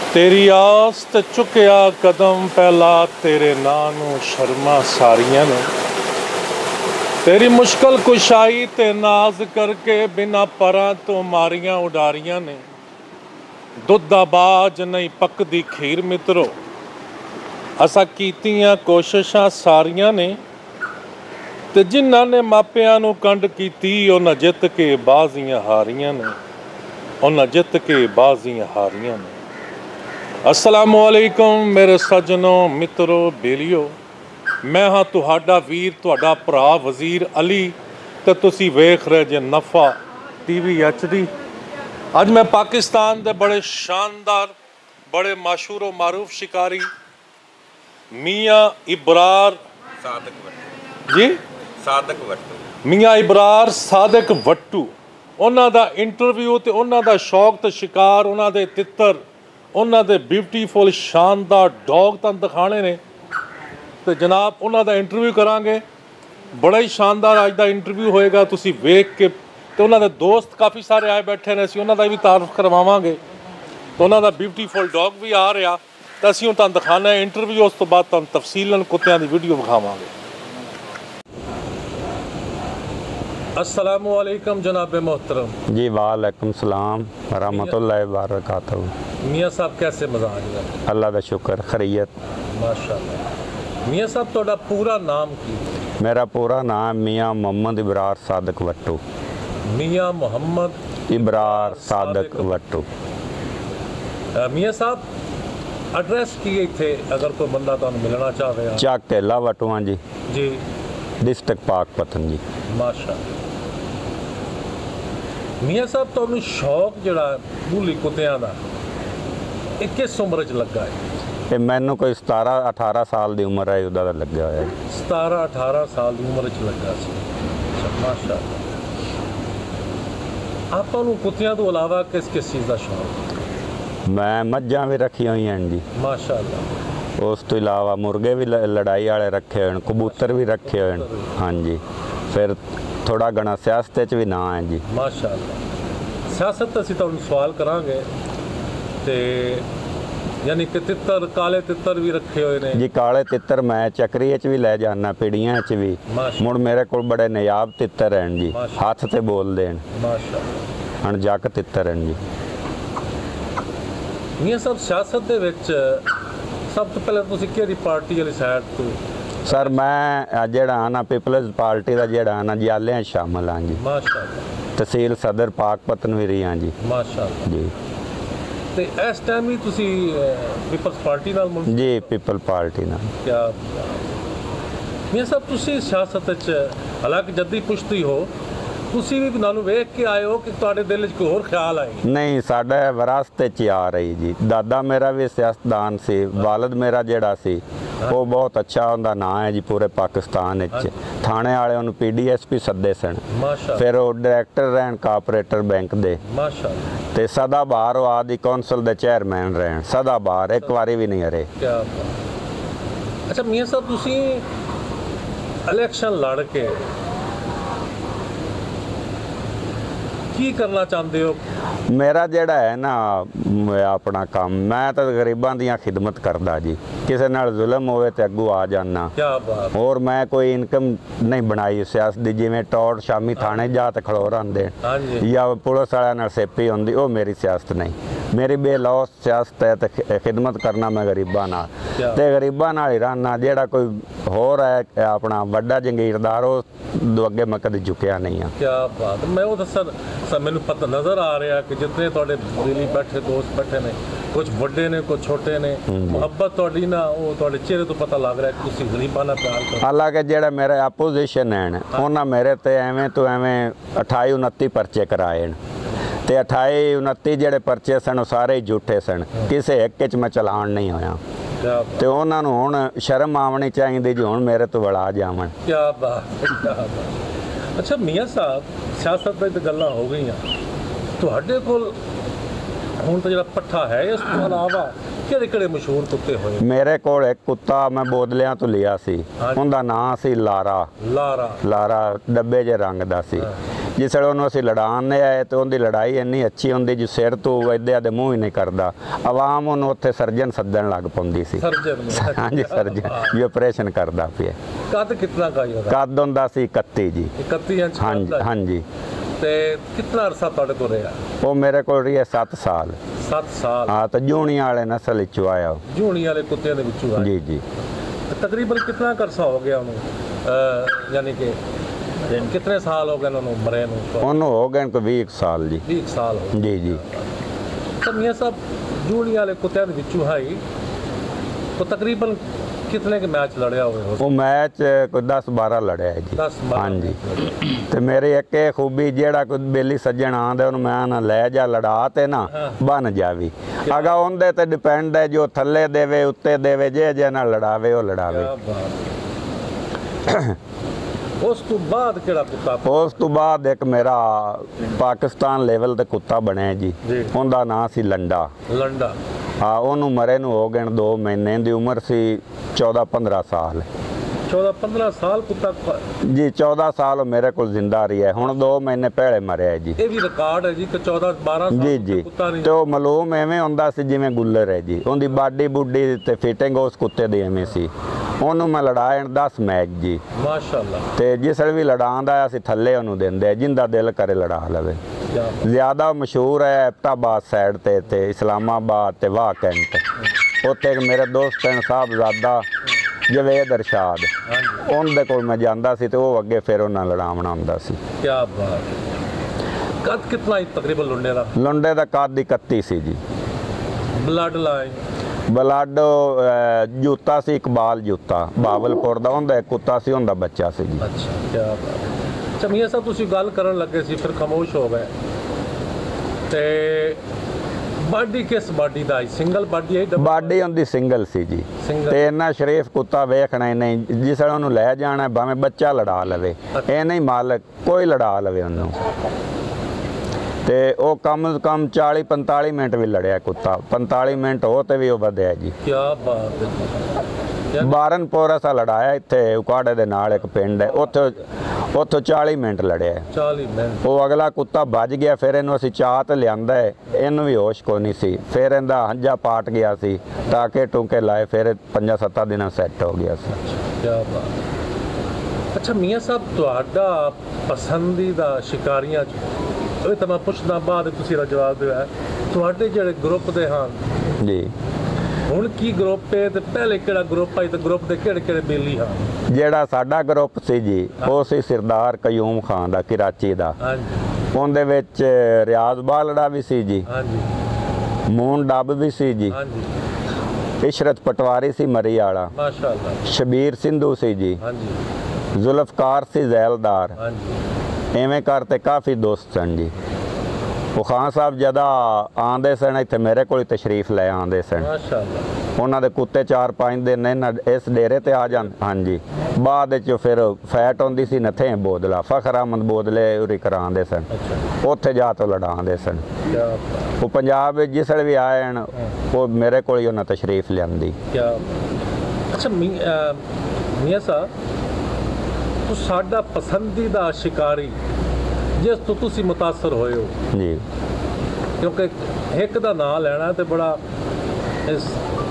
तेरी आस ते चुकिया कदम पहला तेरे नां नूं शर्मा सारियां ने। तेरी मुश्किल कुशाई ते नाज करके बिना परां तो मारियां उडारियां ने। दुध दा बाज नहीं पकदी खीर मित्रो, असां कीतियां कोशिशां सारियां ने। ते जिन्हां ने मापियां नूं कंड कीती उन्हां जित के बाजियां हारियां ने। उन्हां जित के बाजियां हारियां ने। अस्सलामुअलैकुम मेरे सज्जनों मित्रों बेलियो, मैं हाँ तुहाडा वीर तुहाडा भरा वज़ीर अली ते तुसी वेख रहे जे नफ़ा TV HD। अज मैं पाकिस्तान दे बड़े शानदार बड़े मशहूर व मारूफ शिकारी मियाँ इबरार मियाँ इबरार सादिक वट्टू उन्हां दा इंटरव्यू ते उन्हां दा शौक ते शिकार उन्हां दे तित्तर उन्हां दे ब्यूटीफुल शानदार डॉग तुहानूं दिखाने ने। तो जनाब उन्हां दा इंटरव्यू करांगे, बड़ा ही शानदार अज दा इंटरव्यू होएगा। तुसी वेख के तो उन्हां दे दोस्त काफ़ी सारे आए बैठे ने, असीं उन्हां दा भी तारुफ करवावांगे। तो उन्हां दा ब्यूटीफुल डॉग भी आ रहा तो असीं तुहानूं दिखाना है इंटरव्यू, उस तो बाद तुहानूं तफसीलन कुत्तियां दी वीडियो विखावांगे। अस्सलामुअलैकुम जनाब मोहतरम जी। वालेकुम सलाम रहमतुल्लाहि व बरकातहू। मियाँ साहब कैसे मजाज है? अल्लाह का शुक्र खैरियत माशाअल्लाह। मियाँ साहब तुहाडा पूरा नाम की? मेरा पूरा नाम मियाँ मोहम्मद इबरार सादिक वट्टू। मियाँ मोहम्मद इबरार सादिक वट्टू। मियाँ साहब एड्रेस की थे अगर कोई बंदा तुहानूं मिलना चाहे? चक केला वटुआ जी, डिस्ट्रिक्ट पाकपतन जी। माशाअल्लाह। मियाँ साहब तुहानूं शौक जिहड़ा बूली कुत्तियां दा ਇਹ किस उम्र च लगा है? ये मैनू कोई 17-18 साल की उम्र है उदा लग्या होया। 17-18 साल की उम्र च लगा सी। माशाअल्लाह। आपां नूं कुत्तियां तो अलावा किस किस चीज़ का शौक? मैं मज्जां भी रखी हुई हैं जी। माशाअल्लाह। उस तो इलावा मुर्गे भी लड़ाई वाले रखे हुए, कबूतर भी रखे हुए। हाँ जी। फिर थोड़ा घना सियासत च भी ना है जी। माशाअल्लाह। सियासत असीं तुहानूं सवाल करांगे ते यानी कि तितर काले तितर भी रखे हुए ने जी। काले तितर मैं चक्री च भी लै जाना, पिड़ियां च भी। मुड़ मेरे को बड़े नायाब तितर हैं जी, हाथ से बोल देन। माशाअल्लाह। अणजक तितर हैं जी। मियाँ साहब सियासत दे विच सब तो पहले तुसीं किहड़ी पार्टी वाली साइड तो? सर मैं जिहड़ा ना पीपल्स पार्टी का जिहड़ा ना जियालियां शामिल हाँ जी। माशाअल्लाह। तहसील सदर पाकपतन भी रही हाँ जी। माशाअल्लाह जी। तो इस टाइम भी तुसी पीपल्स पार्टी नाल मुल जी? पीपल पार्टी नाल। क्या मियाँ साहब तुसी सियासत च हालांकि जद्दी पुश्ती हो, तुसी भी नानू वेख के आए हो कि तुहाडे दिल च कोई होर ख्याल आए? नहीं, साडे विरासत च आ रही जी। दादा मेरा भी सियासतदान से, वालद मेरा जिहड़ा सी वो बहुत अच्छा उनका नाम है जी पूरे पाकिस्तान। थाने वाले उन्होंने PDSP सदे सन, फिर वो डायरैक्टर रहन कारपोरेटर बैंक दे, ते सदा बार वो आदि कौंसल दे चेयरमैन रहन, सदा बार एक बारी भी नहीं हरे। अच्छा मियाँ साहब तुसी इलेक्शन लड़ के की करना चाहते हो? मेरा जिहड़ा है ना अपना काम, मैं तो गरीबां दी खिदमत करदा जी। किसी नाल जुल्म होवे ते अगू आ जाना। क्या बात। और मैं कोई इनकम नहीं बनाई सियासत दी, जिवें टौड़ शामी थाने जा ते खड़ो रहिंदे या पुलिस वालियां नाल सेपी हुंदी, वो मेरी सियासत नहीं। मेरी बेलौस सियासत है ते खिदमत करना मैं गरीबां नाल, ते गरीबां नाल ही रहना। जिहड़ा कोई होर है अपना वड्डा जंगीरदार हो अगे मैं कदे झुकिया नहीं हाँ। क्या बात। मैं वो सर मैनू पता नज़र आ रहा कि जितने तुहाडे दिली बैठे दोस्त बैठे ने, कुछ वड्डे ने कुछ छोटे ने, मुहब्बत तुहाडी ना वो तुहाडे चेहरे तो पता लग रहा है कि तुसीं गरीबां नाल प्यार करदे। हालांकि जिहड़ा मेरे अपोजिशन हैं उन्हां मेरे ते एवें तो एवें 28-29 परचे कराए न, ते 28-29 जिहड़े परचे सन सारे ही झूठे सन, किसी एक च मैं चलान नहीं होया। ते उन्हां नूं हुण शर्म आवनी चाहिदी जी, हुण मेरे तो वड़ा जावन। क्या बात, क्या बात। अच्छा मियाँ साहब सियासत दी गल्लां हो गई, तुहाडे कोल हुण तो जिहड़ा पट्ठा है इस तो अलावा किहड़े मशहूर कुत्ते होए? मेरे कोल एक कुत्ता मैं बोदलियां तो लिया सी, उनदा नाम सी लारा। लारा डब्बे जे रंग दा सी। ਜਿਸ ਵੇਲੇ ਉਹਨੂੰ ਅਸੀਂ ਲੜਾਉਣ ਆਏ ਤੇ ਉਹਦੀ ਲੜਾਈ ਇੰਨੀ ਅੱਛੀ ਹੁੰਦੀ ਜੀ ਸਿਰ ਤੋਂ ਵੈਦਿਆ ਦੇ ਮੂੰਹ ਹੀ ਨਹੀਂ ਕਰਦਾ। ਆਵਾਮ ਉਹਨੂੰ ਉੱਥੇ ਸਰਜਨ ਸੱਦਣ ਲੱਗ ਪਾਉਂਦੀ ਸੀ। ਹਾਂਜੀ ਸਰਜਨ ਜੀ ਆਪਰੇਸ਼ਨ ਕਰਦਾ ਪਿਆ। ਕੱਦ ਕਿੰਨਾ ਕਾਈ ਉਹਦਾ? ਕੱਦ ਹੁੰਦਾ ਸੀ 31 ਜੀ। 31 ਇੰਚ? ਹਾਂਜੀ ਹਾਂਜੀ। ਤੇ ਕਿੰਨਾ ਅਰਸਾ ਤੁਹਾਡੇ ਕੋਲ ਰਿਹਾ? ਉਹ ਮੇਰੇ ਕੋਲ ਰਹੀ ਹੈ 7 ਸਾਲ। 7 ਸਾਲ? ਹਾਂ ਤਾਂ ਜੂਣੀ ਵਾਲੇ ਨਸਲ ਵਿੱਚੋਂ ਆਇਆ। ਜੂਣੀ ਵਾਲੇ ਕੁੱਤਿਆਂ ਦੇ ਵਿੱਚੋਂ ਆਇਆ? ਜੀ ਜੀ। ਤਕਰੀਬਨ ਕਿੰਨਾ ਅਰਸਾ ਹੋ ਗਿਆ ਉਹਨੂੰ, ਯਾਨੀ ਕਿ ਕਿੰਨੇ ਸਾਲ ਹੋ ਗਏ ਉਹਨੂੰ ਮਰੇ ਨੂੰ? ਉਹਨੂੰ ਹੋ ਗਏ ਕੋਈ 20 ਸਾਲ ਜੀ। 20 ਸਾਲ ਹੋ ਜੀ ਜੀ। ਤਾਂ ਮੀਆਂ ਸਾਹਿਬ ਜੂਣੀ ਵਾਲੇ ਕੁੱਤਿਆਂ ਦੇ ਵਿੱਚੋਂ ਹੈ ਤਾਂ ਤਕਰੀਬਨ ਕਿਤਨੇ ਕੇ ਮੈਚ ਲੜਿਆ ਹੋਵੇ? ਉਹ ਮੈਚ ਕੋਈ 10-12 ਲੜਿਆ ਜੀ। 10-12? ਹਾਂਜੀ। ਤੇ ਮੇਰੇ ਇੱਕ ਇਹ ਖੂਬੀ ਜਿਹੜਾ ਕੋਈ ਬੇਲੀ ਸੱਜਣ ਆਂਦਾ ਉਹਨੂੰ ਮੈਂ ਨਾ ਲੈ ਜਾ ਲੜਾ ਤੇ ਨਾ ਬਣ ਜਾਵੀ। ਅਗਾ ਉਹਦੇ ਤੇ ਡਿਪੈਂਡ ਹੈ ਜੋ ਥੱਲੇ ਦੇਵੇ ਉੱਤੇ ਦੇਵੇ ਜੇ ਨਾਲ ਲੜਾਵੇ ਉਹ ਲੜਾਵੇ। ਉਸ ਤੋਂ ਬਾਅਦ ਕਿਹੜਾ ਕੁੱਤਾ? ਉਸ ਤੋਂ ਬਾਅਦ ਇੱਕ ਮੇਰਾ ਪਾਕਿਸਤਾਨ ਲੈਵਲ ਤੇ ਕੁੱਤਾ ਬਣਿਆ ਜੀ। ਉਹਦਾ ਨਾਂ ਸੀ ਲੰਡਾ। ਲੰਡਾ? ਹਾਂ ਉਹਨੂੰ ਮਰੇ ਨੂੰ ਹੋ ਗਏ 2 ਮਹੀਨੇ ਦੀ ਉਮਰ ਸੀ 14-15 ਸਾਲ। 14-15 ਸਾਲ ਕੁੱਤਾ? ਜੀ 14 ਸਾਲ ਮੇਰੇ ਕੋਲ ਜ਼ਿੰਦਾ ਰਹੀ ਹੈ। ਹੁਣ 2 ਮਹੀਨੇ ਪਹਿਲੇ ਮਰਿਆ ਜੀ। ਇਹ ਵੀ ਰਿਕਾਰਡ ਹੈ ਜੀ ਕਿ 14-12 ਸਾਲ ਜੀ ਕੁੱਤਾ ਨਹੀਂ? ਤੇ ਉਹ ਮਾਲੂਮ ਐਵੇਂ ਹੁੰਦਾ ਸੀ ਜਿਵੇਂ ਗੁੱਲਰ ਹੈ ਜੀ। ਉਹਦੀ ਬਾਡੀ ਬੁੱਡੀ ਤੇ ਫਿਟਿੰਗ ਉਸ ਕੁੱਤੇ ਦੀ ਐਵੇਂ ਸੀ। ਉਹਨੂੰ ਮੈਂ ਲੜਾਇਆ 10 ਮੈਚ ਜੀ। ਮਾਸ਼ਾਅੱਲਾ। ਤੇ ਜਿਸ ਵੇਲੇ ਵੀ ਲੜਾਉਂਦਾ ਅਸੀਂ ਥੱਲੇ ਉਹਨੂੰ ਦਿੰਦੇ ਜਿੰਦਾ ਦਿਲ ਕਰੇ ਲੜਾ ਲਵੇ। ਜ਼ਿਆਦਾ ਮਸ਼ਹੂਰ ਹੈ ਐਬਟਾਬਾਦ ਸਾਈਡ ਤੇ ਇਸਲਾਮਾਬਾਦ ਤੇ ਵਾਹ ਕੈਂਟ। ਉੱਥੇ ਇੱਕ ਮੇਰੇ ਦੋਸਤ ਹਨ ਸਾਹਿਬਜ਼ਾਦਾ ਜਵੇਦ ਅਰਸ਼ਾਦ, ਉਹਦੇ ਕੋਲ ਮੈਂ ਜਾਂਦਾ ਸੀ ਤੇ ਉਹ ਅੱਗੇ ਫਿਰ ਉਹਨਾਂ ਲੜਾਉਣਾ ਹੁੰਦਾ ਸੀ। ਕੀ ਬਾਤ। ਕੱਦ ਕਿੰਨਾ ਤਕਰੀਬਨ ਲੁੰਡੇ ਦਾ? ਲੁੰਡੇ ਦਾ ਕੱਦ 31 ਸੀ ਜੀ। Blood line? ਬਲੱਡ ਜੁੱਤਾ ਸੀ ਇਕਬਾਲ ਜੁੱਤਾ ਬਾਵਲਪੁਰ ਦਾ। ਉਹਦਾ ਕੁੱਤਾ ਸੀ, ਉਹਦਾ ਬੱਚਾ ਸੀ ਜੀ। ਅੱਛਾ ਕੀ ਬਾਤ। ਅੱਛਾ ਮੀਆਂ ਸਾਹਿਬ ਤੁਸੀਂ ਗੱਲ ਕਰਨ ਲੱਗੇ ਸੀ ਫਿਰ ਖਾਮੋਸ਼ ਹੋ ਗਏ। ਤੇ ਬਾਡੀ ਕਿਸ ਬਾਡੀ ਦਾ? ਸਿੰਗਲ ਬਾਡੀ ਹੈ? ਬਾਡੀ ਉਹਦੀ ਸਿੰਗਲ ਸੀ ਜੀ। ਤੇ ਇੰਨਾ ਸ਼ਰੀਫ ਕੁੱਤਾ ਵੇਖਣਾ ਹੀ ਨਹੀਂ। ਜਿਸ ਵੇਲੇ ਉਹਨੂੰ ਲੈ ਜਾਣਾ ਭਾਵੇਂ ਬੱਚਾ ਲੜਾ ਲਵੇ, ਇਹ ਨਹੀਂ ਮਾਲਕ ਕੋਈ ਲੜਾ ਲਵੇ ਉਹਨੂੰ। ਤੇ ਉਹ ਕਮ ਸੇ ਕਮ 40-45 ਮਿੰਟ ਵੀ ਲੜਿਆ ਕੁੱਤਾ। 45 ਮਿੰਟ ਹੋ ਤੇ ਵੀ ਉਹ ਵਧਿਆ ਜੀ। ਕੀ ਬਾਤ ਹੈ। ਬਾਰਨਪੁਰ ਅਸਾਂ ਲੜਾਇਆ ਇੱਥੇ ਉਕਾੜੇ ਦੇ ਨਾਲ ਇੱਕ ਪਿੰਡ ਹੈ, ਉੱਥੋਂ 40 ਮਿੰਟ ਲੜਿਆ। 40 ਮਿੰਟ? ਉਹ ਅਗਲਾ ਕੁੱਤਾ ਭੱਜ ਗਿਆ। ਫਿਰ ਇਹਨੂੰ ਅਸੀਂ ਚਾਹ ਤੇ ਲਿਆਂਦਾ ਹੈ, ਇਹਨੂੰ ਵੀ ਹੋਸ਼ ਕੋਈ ਨਹੀਂ ਸੀ। ਫਿਰ ਇਹਦਾ ਹੰਝਾ ਪਾਟ ਗਿਆ ਸੀ, ਟਾਕੇ ਟੂਕੇ ਲਾਏ, ਫਿਰ 5-7 ਦਿਨਾਂ ਸੈੱਟ ਹੋ ਗਿਆ ਸੀ। ਕੀ ਬਾਤ। ਅੱਛਾ ਮੀਆਂ ਸਾਹਿਬ ਤੁਹਾਡਾ ਪਸੰਦੀਦਾ ਸ਼ਿਕਾਰੀਆਂ ਇਹ ਤਾਂ ਮੈਂ ਪੁੱਛਦਾ ਬਾਅਦ ਤੁਸੀਂ ਇਹਦਾ ਜਵਾਬ ਦਿਓ। ਤੁਹਾਡੇ ਜਿਹੜੇ ਗਰੁੱਪ ਦੇ ਹਨ ਜੀ, ਹੁਣ ਕੀ ਗਰੁੱਪ ਹੈ ਤੇ ਪਹਿਲੇ ਕਿਹੜਾ ਗਰੁੱਪ ਹੈ ਤੇ ਗਰੁੱਪ ਦੇ ਕਿਹੜੇ ਬੇਲੀ ਹਨ? ਜਿਹੜਾ ਸਾਡਾ ਗਰੁੱਪ ਸੀ ਜੀ ਉਹ ਸੀ ਸਰਦਾਰ ਕਯੂਮ ਖਾਨ ਦਾ ਕਰਾਚੀ ਦਾ। ਹਾਂਜੀ। ਉਹਦੇ ਵਿੱਚ ਰਿਆਜ਼ ਬਾਲੜਾ ਵੀ ਸੀ ਜੀ। ਹਾਂਜੀ। ਮੂਨ ਡੱਬ ਵੀ ਸੀ ਜੀ। ਹਾਂਜੀ। ਇਸ਼ਰਤ ਪਟਵਾਰੀ ਸੀ ਮਰੀ ਵਾਲਾ। ਮਾਸ਼ਾਅੱਲਾ। ਸ਼ਬੀਰ ਸਿੰਧੂ ਸੀ ਜੀ। ਹਾਂਜੀ। ਜ਼ੁਲਫਕਾਰ ਸੀ ਜ਼ੈਲਦਾਰ। ਹਾਂਜੀ। ਐਵੇਂ ਕਰਤੇ ਕਾਫੀ ਦੋਸਤ ਸਨ ਜੀ। ਉਹ ਖਾਨ ਸਾਹਿਬ ਜਦਾ ਆਉਂਦੇ ਸਨ ਇੱਥੇ ਮੇਰੇ ਕੋਲ ਤਸ਼ਰੀਫ ਲੈ ਆਉਂਦੇ ਸਨ। ਮਾਸ਼ਾਅੱਲਾ। ਉਹਨਾਂ ਦੇ ਕੁੱਤੇ 4-5 ਦਿਨ ਇਸ ਡੇਰੇ ਤੇ ਆ ਜਾਣ। ਹਾਂਜੀ। ਬਾਅਦ ਵਿੱਚ ਫਿਰ ਫੈਟ ਹੁੰਦੀ ਸੀ ਨਥੇ ਬੋਦਲਾ ਫਖਰ ਅਹਿਮਦ ਬੋਦਲੇ ਉਰੀ ਕਰਾਉਂਦੇ ਸਨ। ਉੱਥੇ ਜਾ ਤੋਂ ਲੜਾਉਂਦੇ ਸਨ। ਉਹ ਪੰਜਾਬ ਵਿੱਚ ਜਿਸ ਵੇਲੇ ਵੀ ਆਏ ਹਨ ਉਹ ਮੇਰੇ ਕੋਲ ਹੀ ਉਹਨਾਂ ਤਸ਼ਰੀਫ ਲਿਆਂਦੀ। ਅੱਛਾ ਮੀਆਂ ਸਾਹਿਬ ਸਾਡਾ ਪਸੰਦੀਦਾ ਸ਼ਿਕਾਰੀ ਜਿਸ ਤੋਂ ਤੁਸੀਂ ਮੁਤਾਸਰ ਹੋਏ ਹੋ ਜੀ, ਕਿਉਂਕਿ ਇੱਕ ਦਾ ਨਾਂ ਲੈਣਾ ਤੇ ਬੜਾ ਇਸ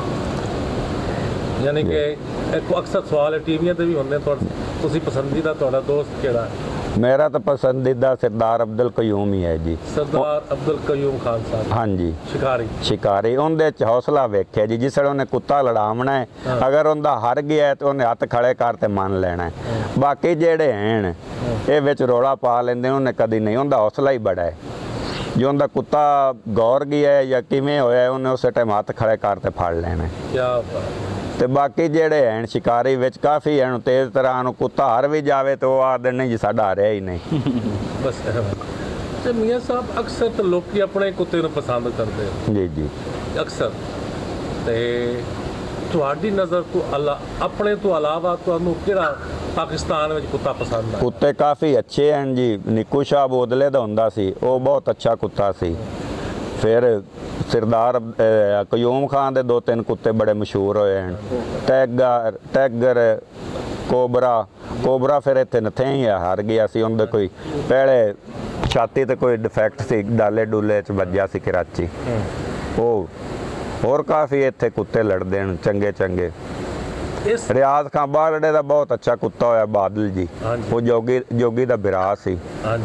ਯਾਨੀ ਕਿ ਇੱਕ ਅਕਸਰ ਸਵਾਲ ਹੈ ਟੀਵੀਆਂ ਤੇ ਵੀ ਹੁੰਦੇ ਤੁਸੀਂ ਪਸੰਦੀਦਾ ਤੁਹਾਡਾ ਦੋਸਤ ਕਿਹੜਾ ਹੈ? ਮੇਰਾ ਤਾਂ ਪਸੰਦੀਦਾ ਸਰਦਾਰ ਅਬਦੁਲ ਕਯੂਮ ਹੀ ਹੈ ਜੀ। ਸਰਦਾਰ ਅਬਦੁਲ ਕਯੂਮ ਖਾਨ ਸਾਹਿਬ? ਹਾਂਜੀ। ਸ਼ਿਕਾਰੀ ਉਹਦੇ ਚ ਹੌਸਲਾ ਵੇਖਿਆ ਜੀ। ਜਿਸ ਵੇਲੇ ਉਹਨੇ ਕੁੱਤਾ ਲੜਾਵਣਾ ਹੈ ਅਗਰ ਉਹਦਾ ਹਾਰ ਗਿਆ ਤੇ ਉਹਨੇ ਹੱਥ ਖੜੇ ਕਰ ਤੇ ਮੰਨ ਲੈਣਾ। ਬਾਕੀ ਜਿਹੜੇ ਹਨ ਇਹ ਵਿੱਚ ਰੌਲਾ ਪਾ ਲੈਂਦੇ ਉਹਨੇ ਕਦੀ ਨਹੀਂ। ਉਹਦਾ ਹੌਸਲਾ ਹੀ ਬੜਾ ਹੈ। ਜੋ ਉਹਦਾ ਕੁੱਤਾ ਗੌਰ ਗਿਆ ਜਾਂ ਕਿਵੇਂ ਹੋਇਆ ਉਹਨੇ ਉਸੇ ਟਾਈਮ ਹੱਥ ਖੜੇ ਕਰ ਤੇ ਫੜ ਲੈਣਾ। ਤੇ ਬਾਕੀ ਜਿਹੜੇ ਹਨ ਸ਼ਿਕਾਰੀ ਵਿੱਚ ਕਾਫੀ ਹਨ ਤੇਜ਼ ਤਰ੍ਹਾਂ ਨੂੰ ਕੁੱਤਾ ਹਾਰ ਵੀ ਜਾਵੇ ਤੇ ਉਹ ਆਖਦੇ ਨਹੀਂ ਜੀ ਸਾਡਾ ਹਾਰਿਆ ਹੀ ਨਹੀਂ। ਬਸ ਤੇ ਮੀਆਂ ਸਾਹਿਬ ਅਕਸਰ ਤਾਂ ਲੋਕੀ ਆਪਣੇ ਕੁੱਤੇ ਨੂੰ ਪਸੰਦ ਕਰਦੇ ਜੀ ਜੀ ਅਕਸਰ। ਤੇ ਤੁਹਾਡੀ ਨਜ਼ਰ ਤੋਂ ਆਪਣੇ ਤੋਂ ਇਲਾਵਾ ਤੁਹਾਨੂੰ ਕਿਹੜਾ ਪਾਕਿਸਤਾਨ ਵਿੱਚ ਕੁੱਤਾ ਪਸੰਦ ਹੈ? ਕੁੱਤੇ ਕਾਫੀ ਅੱਛੇ ਹਨ ਜੀ। ਨਿੱਕੂ ਸ਼ਾਹ ਬੋਦਲੇ ਦਾ ਹੁੰਦਾ ਸੀ, ਉਹ ਬਹੁਤ ਅੱਛਾ ਕੁੱਤਾ ਸੀ। ਫਿਰ ਸਰਦਾਰ ਕਯੂਮ ਖਾਨ ਦੇ 2-3 ਕੁੱਤੇ ਬੜੇ ਮਸ਼ਹੂਰ ਹੋਏ ਹਨ। ਟੈਗਰ ਕੋਬਰਾ ਫਿਰ ਇੱਥੇ ਨਥੇ ਹੀ ਆ, ਹਾਰ ਗਿਆ ਸੀ। ਉਹਦੇ ਕੋਈ ਪਹਿਲੇ ਛਾਤੀ ਤੇ ਕੋਈ ਡਿਫੈਕਟ ਸੀ, ਡਾਲੇ ਡੂਲੇ 'ਚ ਵੱਜਿਆ ਸੀ ਕਰਾਚੀ। ਉਹ ਹੋਰ ਕਾਫੀ ਇੱਥੇ ਕੁੱਤੇ ਲੜਦੇ ਨੇ ਚੰਗੇ ਚੰਗੇ। ਰਿਆਜ਼ ਖਾਨ ਬਾਲੜੇ ਦਾ ਬਹੁਤ ਅੱਛਾ ਕੁੱਤਾ ਹੋਇਆ ਬਾਦਲ ਜੀ, ਉਹ ਜੋਗੀ ਦਾ ਬਿਰਾ ਸੀ।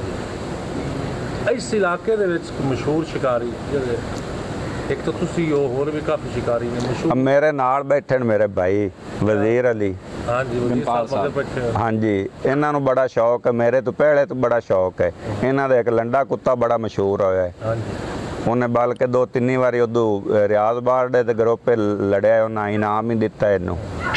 ਇਸ ਇਲਾਕੇ ਦੇ ਵਿੱਚ ਮਸ਼ਹੂਰ ਸ਼ਿਕਾਰੀ ਜਿਹੜੇ ਇੱਕ ਤਾਂ ਤੁਸੀਂ ਹੋ, ਹੋਰ ਵੀ ਕਾਫੀ ਸ਼ਿਕਾਰੀ ਨੇ ਮਸ਼ਹੂਰ। ਮੇਰੇ ਨਾਲ ਬੈਠੇ ਨੇ ਮੇਰੇ ਭਾਈ ਵਜ਼ੀਰ ਅਲੀ। ਵਜ਼ੀਰ ਸਾਹਿਬ ਬੈਠੇ। ਹਾਂਜੀ, ਇਹਨਾਂ ਨੂੰ ਬੜਾ ਸ਼ੌਕ ਹੈ, ਮੇਰੇ ਤੋਂ ਪਹਿਲੇ ਤੋਂ ਬੜਾ ਸ਼ੌਕ ਹੈ। ਇਹਨਾਂ ਦਾ ਇੱਕ ਲੰਡਾ ਕੁੱਤਾ ਬੜਾ ਮਸ਼ਹੂਰ ਹੋਇਆ ਹੈ। ਉਹਨੇ ਬਲਕਿ 2-3 ਵਾਰੀ ਉਦੋਂ ਰਿਆਜ਼ ਬਾਲੜੇ ਦੇ ਗਰੋਪੇ ਲੜਿਆ, ਉਹਨਾਂ ਇਨਾਮ ਹੀ ਦਿੱਤਾ ਇਹਨੂੰ।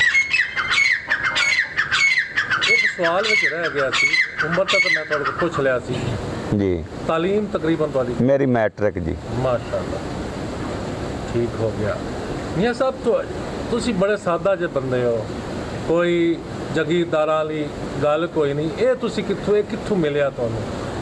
ਇੱਕ ਸਵਾਲ ਵਿੱਚ ਰਹਿ ਗਿਆ ਸੀ, ਉਮਰ ਤੱਕ ਮੈਂ ਤੁਹਾਡੇ ਕੋਲ ਪੁੱਛ ਲਿਆ ਸੀ ਜੀ। ਤਾਲੀਮ ਤਕਰੀਬਨ ਤੁਹਾਡੀ? ਮੇਰੀ ਮੈਟ੍ਰਿਕ ਜੀ। ਮਾਸ਼ਾਅੱਲਾ, ਠੀਕ ਹੋ ਗਿਆ। ਮੀਆਂ ਸਾਹਿਬ ਤੁਸੀਂ ਬੜੇ ਸਾਦਾ ਜਿਹੇ ਬੰਦੇ ਹੋ, ਕੋਈ ਜਗੀਰਦਾਰਾਂ ਵਾਲੀ ਗੱਲ ਕੋਈ ਨਹੀਂ। ਇਹ ਤੁਸੀਂ ਕਿੱਥੋਂ ਮਿਲਿਆ ਤੁਹਾਨੂੰ?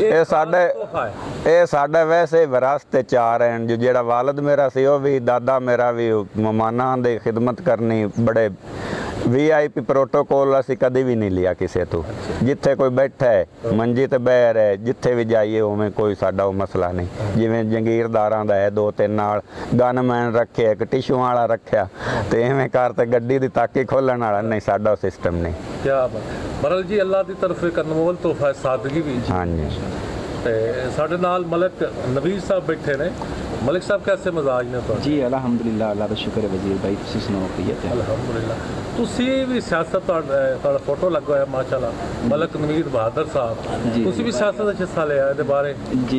ਇਹ ਸਾਡੇ ਵੈਸੇ ਵਿਰਾਸਤ 'ਚ ਆ ਰਹੇ ਹਨ। ਜਿਹੜਾ ਵਾਲਦ ਮੇਰਾ ਸੀ ਉਹ ਵੀ, ਦਾਦਾ ਮੇਰਾ ਵੀ ਮਹਿਮਾਨਾਂ ਦੀ ਖਿਦਮਤ ਕਰਨੀ, ਬੜੇ VIP ਪ੍ਰੋਟੋਕੋਲ ਅਸੀਂ ਕਦੇ ਵੀ ਨਹੀਂ ਲਿਆ ਕਿਸੇ ਤੋਂ। ਜਿੱਥੇ ਕੋਈ ਬੈਠਾ ਹੈ ਮੰਜੀ ਤੇ ਬਹਿ ਰਿਹਾ, ਜਿੱਥੇ ਵੀ ਜਾਈਏ ਉਵੇਂ ਕੋਈ ਸਾਡਾ ਉਹ ਮਸਲਾ ਨਹੀਂ। ਜਿਵੇਂ ਜੰਗੀਰਦਾਰਾਂ ਦਾ ਹੈ 2-3 ਨਾਲ ਗਨਮੈਨ ਰੱਖਿਆ, ਇੱਕ ਟਿਸ਼ੂ ਵਾਲਾ ਰੱਖਿਆ, ਤੇ ਐਵੇਂ ਕਰ ਤੇ ਗੱਡੀ ਦੀ ਤਾਕੀ ਖੋਲਣ ਵਾਲਾ ਨਹੀਂ, ਸਾਡਾ ਸਿਸਟਮ ਨਹੀਂ। ਕਿਆ ਬਰਲ ਜੀ, ਅੱਲਾ ਦੀ ਤਰਫ ਇੱਕ ਅਨਮੋਲ ਤੋਹਫਾ ਸਾਦਗੀ ਵੀ। ਹਾਂਜੀ। ਤੇ ਸਾਡੇ ਨਾਲ ਮਲਕ ਨਵੀਰ ਸਾਹਿਬ ਬੈਠੇ ਨੇ। ਮਲਿਕ ਸਾਹਿਬ कैसे मजाज ने तो? जी अलहमदुलिल्लाह, अल्लाह का शुक्र है वजीर भाई, तुसी सुनाओ की है? अलहमदुलिल्लाह। तुसी भी सियासत ਤੁਹਾਡਾ ਫੋਟੋ ਲੱਗਾ ਹੋਇਆ ਮਾਸ਼ਾਅੱਲਾ, ਮਲਕ ਨਵੀਰ ਬਹਾਦਰ ਸਾਹਿਬ, ਤੁਸੀਂ ਵੀ ਸਿਆਸਤ ਵਿੱਚ ਹਿੱਸਾ ਲਿਆ ਇਹਦੇ ਬਾਰੇ? ਜੀ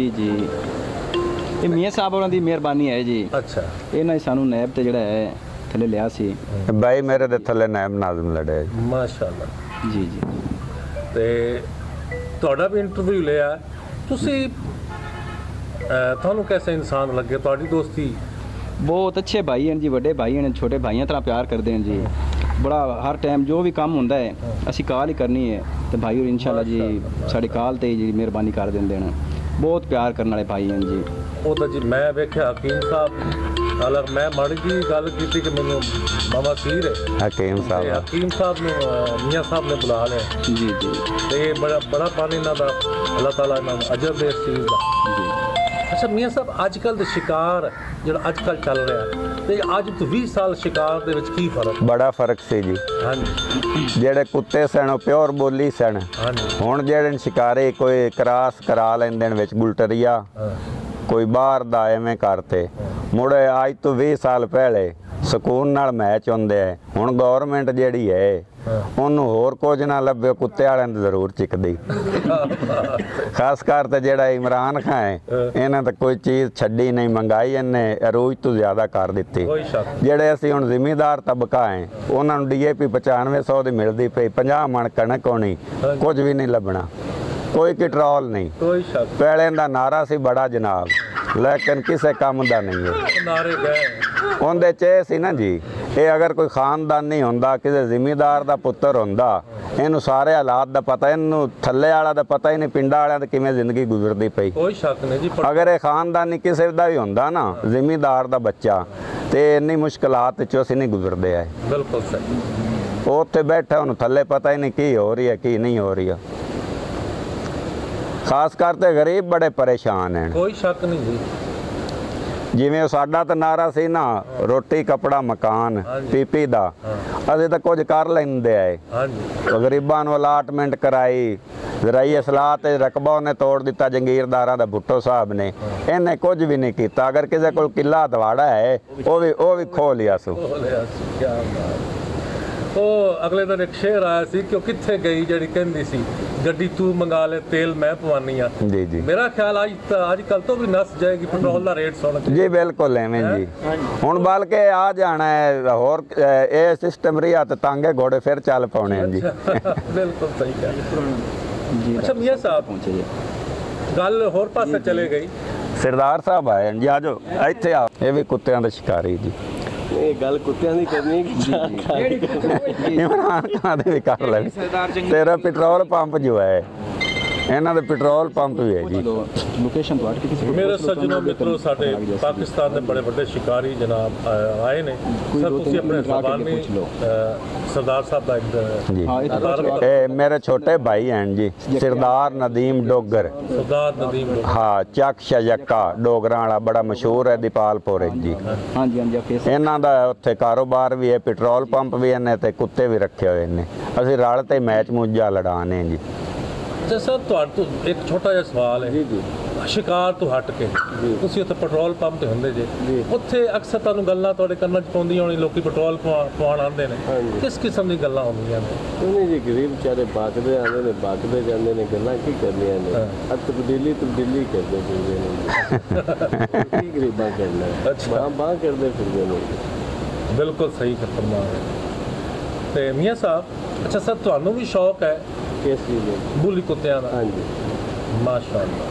ਇਹ ਮੀਆਂ ਸਾਹਿਬ ਉਹਨਾਂ ਦੀ ਮਿਹਰਬਾਨੀ ਹੈ ਜੀ। ਅੱਛਾ। ਇਹਨਾਂ ਨੇ ਸਾਨੂੰ ਨਾਇਬ ਤੇ ਜਿਹੜਾ ਹੈ ਥੱਲੇ ਲਿਆ ਸੀ। ਬਾਈ ਮੇਰੇ ਦੇ ਥੱਲੇ ਨਾਇਬ ਨਾਜ਼ਮ ਲੜਿਆ ਮਾਸ਼ਾਅੱਲਾ। ਜੀ ਤੇ ਤੁਹਾਡਾ ਵੀ ਇੰਟਰਵਿਊ ਲਿਆ ਤੁਸੀਂ, ਤੁਹਾਨੂੰ कैसे इंसान लगे? ਤੁਹਾਡੀ ਦੋਸਤੀ? बहुत अच्छे भाई हैं जी, बड़े भाई हैं, छोटे भाइयों तरह प्यार करते हैं जी। बड़ा हर टाइम जो भी काम होंदा है असी कॉल ही करनी है तो भाई और इंशाल्लाह जी साड़ी कॉल ते जी मेहरबानी कर देंदे ने। बहुत प्यार करने वाले भाई हैं जी। ਉਹ ਤਾਂ ਜੀ ਮੈਂ ਵੇਖਿਆ ਹਕੀਮ ਸਾਹਿਬ, ਹਾਲਾਂਕਿ ਮੈਂ ਮਾੜੀ ਜੀ ਗੱਲ ਕੀਤੀ ਕਿ ਮੈਨੂੰ ਬਾਬਾ ਸੀਰ ਹੈ ਹਕੀਮ ਸਾਹਿਬ, ਹਕੀਮ ਸਾਹਿਬ ਨੂੰ ਮੀਆਂ ਸਾਹਿਬ ਨੇ ਬੁਲਾ ਲਿਆ। ਜੀ ਤੇ ਬੜਾ ਪਾਣੀ ਇਹਨਾਂ ਦਾ, ਅੱਲਾਹ ਤਾਲਾ ਇਹਨਾਂ ਨੂੰ ਅਜਰ ਦੇ ਇਸ ਚੀਜ਼ ਦਾ। ਜੀ। ਅੱਛਾ ਮੀਆਂ ਸਾਹਿਬ, ਅੱਜ ਕੱਲ੍ਹ ਦੇ ਸ਼ਿਕਾਰ ਜਿਹੜਾ ਅੱਜ ਕੱਲ੍ਹ ਚੱਲ ਰਿਹਾ ਤੇ ਅੱਜ ਤੋਂ 20 ਸਾਲ ਸ਼ਿਕਾਰ ਦੇ ਵਿੱਚ ਕੀ ਫਰਕ? ਬੜਾ ਫਰਕ ਸੀ ਜੀ। ਹਾਂਜੀ। ਜਿਹੜੇ ਕੁੱਤੇ ਸਨ ਉਹ ਪਿਓਰ ਬੋਲੀ ਸਨ। ਹੁਣ ਜਿਹੜੇ ਸ਼ਿਕਾਰੀ ਕੋਈ ਕਰਾਸ ਕਰਾ ਲੈਂਦੇ ਨੇ ਵਿੱਚ ਗੁਲਟਰੀਆ, ਕੋਈ ਬਾਹਰ ਦਾ ਐਵੇਂ ਕਰਤੇ। ਮੁੜੇ ਅੱਜ ਤੋਂ 20 ਸਾਲ ਪਹਿਲੇ ਸਕੂਨ ਨਾਲ ਮੈਚ ਹੁੰਦੇ ਹੈ। ਹੁਣ ਗਵਰਨਮੈਂਟ ਜਿਹੜੀ ਹੈ ਉਹਨੂੰ ਹੋਰ ਕੁਝ ਨਾ ਲੱਭੇ, ਕੁੱਤੇ ਵਾਲਿਆਂ ਦੀ ਜ਼ਰੂਰ ਚਿਕਦੀ। ਖਾਸ ਕਰ ਤੇ ਜਿਹੜਾ ਇਮਰਾਨ ਖਾਨ ਹੈ, ਇਹਨਾਂ ਤਾਂ ਕੋਈ ਚੀਜ਼ ਛੱਡੀ ਨਹੀਂ, ਮੰਗਾਈ ਇਹਨੇ ਅਰੂਜ ਤੋਂ ਜ਼ਿਆਦਾ ਕਰ ਦਿੱਤੀ। ਜਿਹੜੇ ਅਸੀਂ ਹੁਣ ਜ਼ਿਮੀਦਾਰ ਤਬਕਾ ਹੈ ਉਹਨਾਂ ਨੂੰ DAP 9500 ਦੀ ਮਿਲਦੀ ਪਈ, 50 ਮਣ ਕਣਕ ਹੋਣੀ, ਕੁਝ ਵੀ ਨਹੀਂ ਲੱਭਣਾ, ਕੋਈ ਕੰਟਰੋਲ ਨਹੀਂ। ਪਹਿਲੇ ਦਾ ਨਾਰਾ ਸੀ ਬੜਾ ਜਨਾਬ, ਲੇਕਿਨ ਕਿਸੇ ਕੰਮ ਦਾ ਨਹੀਂ ਹੈ। ਨਾਰੇ ਗਏ ਉਹਦੇ 'ਚ ਇਹ ਸੀ ਨਾ ਜੀ, ਇਹ ਅਗਰ ਕੋਈ ਖਾਨਦਾਨ ਨਹੀਂ ਹੁੰਦਾ, ਕਿਸੇ ਜ਼ਿਮੀਦਾਰ ਦਾ ਪੁੱਤਰ ਹੁੰਦਾ, ਇਹਨੂੰ ਸਾਰੇ ਹਾਲਾਤ ਦਾ ਪਤਾ, ਇਹਨੂੰ ਥੱਲੇ ਵਾਲਾ ਦਾ ਪਤਾ ਹੀ ਨਹੀਂ, ਪਿੰਡਾਂ ਵਾਲਿਆਂ ਦੀ ਕਿਵੇਂ ਜ਼ਿੰਦਗੀ ਗੁਜ਼ਰਦੀ ਪਈ। ਕੋਈ ਸ਼ੱਕ ਨਹੀਂ ਜੀ। ਅਗਰ ਇਹ ਖਾਨਦਾਨੀ ਕਿਸੇ ਦਾ ਵੀ ਹੁੰਦਾ ਨਾ, ਜ਼ਿਮੀਦਾਰ ਦਾ ਬੱਚਾ, ਤੇ ਇੰਨੀ ਮੁਸ਼ਕਲਾਤ 'ਚੋਂ ਅਸੀਂ ਨਹੀਂ ਗੁਜ਼ਰਦੇ ਆਏ। ਬਿਲਕੁਲ ਸਹੀ। ਉਹ ਉੱਥੇ ਬੈਠਾ, ਉਹਨੂੰ ਥੱਲੇ ਪਤਾ ਹੀ ਨਹੀਂ ਕੀ ਹੋ ਰਹੀ ਹੈ ਕੀ ਨਹੀਂ ਹੋ ਰਹੀ ਹੈ। ਖਾਸ ਕਰਕੇ ਗਰੀਬ ਬੜੇ ਪਰੇਸ਼ਾਨ ਹਨ। ਕੋਈ ਸ਼ੱਕ ਨਹੀਂ ਜੀ। ਜਿਵੇਂ ਸਾਡਾ ਤਾਂ ਨਾਰਾ ਸੀ ਨਾ, ਰੋਟੀ ਕੱਪੜਾ ਮਕਾਨ PP ਦਾ, ਅਸੀਂ ਤਾਂ ਕੁਝ ਕਰ ਲੈਂਦੇ ਆਏ। ਗਰੀਬਾਂ ਨੂੰ ਅਲਾਟਮੈਂਟ ਕਰਾਈ, ਜ਼ਰਾਈ ਇਸਲਾਹ ਤੇ ਰਕਬਾ ਉਹਨੇ ਤੋੜ ਦਿੱਤਾ ਜੰਗੀਰਦਾਰਾਂ ਦਾ, ਭੁੱਟੋ ਸਾਹਿਬ ਨੇ। ਇਹਨੇ ਕੁਝ ਵੀ ਨਹੀਂ ਕੀਤਾ। ਅਗਰ ਕਿਸੇ ਕੋਲ ਕਿੱਲਾ ਦਵਾੜਾ ਹੈ ਉਹ ਵੀ ਖੋ ਲਿਆ ਸੋ। ਉਹ ਅਗਲੇ ਦਿਨ ਇੱਕ ਸ਼ੇਰ ਆਇਆ ਸੀ ਕਿ ਉਹ ਕਿੱਥੇ ਗਈ ਜਿਹੜੀ ਕਹਿੰਦੀ ਸੀ ਗੱਡੀ ਤੂੰ ਮੰਗਾ ਲੈ ਤੇਲ ਮੈਂ ਪਵਾਨੀ ਆ। ਜੀ ਜੀ। ਮੇਰਾ ਖਿਆਲ ਅੱਜ ਕੱਲ ਤੋਂ ਵੀ ਨਸ ਜਾਏਗੀ ਪੈਟਰੋਲ ਦਾ ਰੇਟ ਸੁਣ ਕੇ। ਜੀ ਬਿਲਕੁਲ ਐਵੇਂ ਜੀ। ਹੁਣ ਬਲਕਿ ਆ ਜਾਣਾ ਹੈ ਹੋਰ, ਇਹ ਸਿਸਟਮ ਰਿਹਾ ਤੇ ਤਾਂਗੇ ਘੋੜੇ ਫਿਰ ਚੱਲ ਪਾਉਣੇ ਜੀ। ਬਿਲਕੁਲ ਸਹੀ ਗੱਲ। ਅੱਛਾ ਮੀਆਂ ਸਾਹਿਬ, ਗੱਲ ਹੋਰ ਪਾਸੇ ਚਲੇ ਗਈ। ਸਰਦਾਰ ਸਾਹਿਬ ਆਏ ਜੀ, ਆ ਜਾਓ ਇੱਥੇ ਆ। ਇਹ ਵੀ ਕੁੱਤਿਆਂ ਦਾ ਸ਼ਿਕਾਰੀ ਜੀ। ਇਹ ਗੱਲ ਕੁੱਤਿਆਂ ਦੀ ਕਰਨੀ ਇਮਰਾਨ ਖਾਨ ਦੇ ਵੀ ਕਰ ਲੈ। ਤੇਰਾ ਪੈਟਰੋਲ ਪੰਪ ਜੋ ਹੈ ਇਹਨਾਂ ਦੇ ਪੈਟਰੋਲ ਪੰਪ ਵੀ ਹੈ ਜੀ। ਲੋਕੇਸ਼ਨ ਤੋਂ ਹਟ ਕੇ ਕਿਸੇ मेरे सज्जनों मित्रों साडे पाकिस्तान के बड़े बड़े शिकारी जनाब आए ने सर तुसी अपने ज़बानी सरदार साहब का एक जी हाँ ਇਹ ਮੇਰੇ ਛੋਟੇ ਭਾਈ ਹਨ ਜੀ, ਸਰਦਾਰ ਨਦੀਮ ਡੋਗਰ। सरदार नदीम ਹਾਂ, ਚੱਕ ਸ਼ਜੱਕਾ ਡੋਗਰਾਂ ਵਾਲਾ ਬੜਾ ਮਸ਼ਹੂਰ ਹੈ ਦੀਪਾਲਪੁਰ ਵਿੱਚ ਜੀ। हाँ जी हाँ जी आप ਇਹਨਾਂ ਦਾ ਉੱਥੇ ਕਾਰੋਬਾਰ ਵੀ ਹੈ, ਪੈਟਰੋਲ ਪੰਪ ਵੀ ਨੇ ਤੇ ਕੁੱਤੇ ਵੀ ਰੱਖੇ ਹੋਏ ਨੇ। ਅਸੀਂ ਰਲ ਤੇ ਮੈਚ ਮੁੱਜਾ ਲੜਾਣੇ ਜੀ। अच्छा सर तो एक छोटा जिहा सवाल है जी शिकार तो हट के ਤੁਸੀਂ ਉੱਥੇ ਪੈਟਰੋਲ ਪੰਪ ਤੇ ਹੁੰਦੇ ਜੇ ਉੱਥੇ ਅਕਸਰ ਤੁਹਾਨੂੰ ਗੱਲਾਂ ਤੁਹਾਡੇ ਕੰਨਾਂ 'ਚ ਪਾਉਂਦੀਆਂ ਹੋਣੀ ਲੋਕੀ ਪੈਟਰੋਲ ਪਵਾਉਣ ਆਉਂਦੇ ਨੇ ਕਿਸ ਕਿਸਮ ਦੀ ਗੱਲਾਂ ਹੁੰਦੀਆਂ ਨੇ? ਉਹਨੇ ਜੀ ਗਰੀਬ ਵਿਚਾਰੇ ਬਾਗਦੇ ਆਉਂਦੇ ਨੇ ਬਾਗਦੇ ਜਾਂਦੇ ਨੇ ਗੱਲਾਂ ਕੀ ਕਰਨੀਆਂ ਨੇ ਆ ਤਬਦੀਲੀ ਕਰਦੇ ਫਿਰਦੇ ਨੇ ਕੀ ਗਰੀਬਾਂ ਕਰਨਾ ਅੱਛਾ ਬਾਹ ਕਰਦੇ ਫਿਰਦੇ ਨੇ। ਬਿਲਕੁਲ ਸਹੀ ਫਰਮਾ ਰਹੇ ਤੇ ਮੀਆਂ ਸਾਹਿਬ ਅੱਛਾ ਸਰ ਤੁਹਾਨੂੰ ਵੀ ਸ਼ੌਕ ਹੈ ਕਿਸ ਚੀਜ਼ ਦੇ? ਬੁੱਲੀ ਕੁੱਤਿਆਂ ਦਾ? ਹਾਂਜੀ ਮਾਸ਼ਾਅੱਲਾ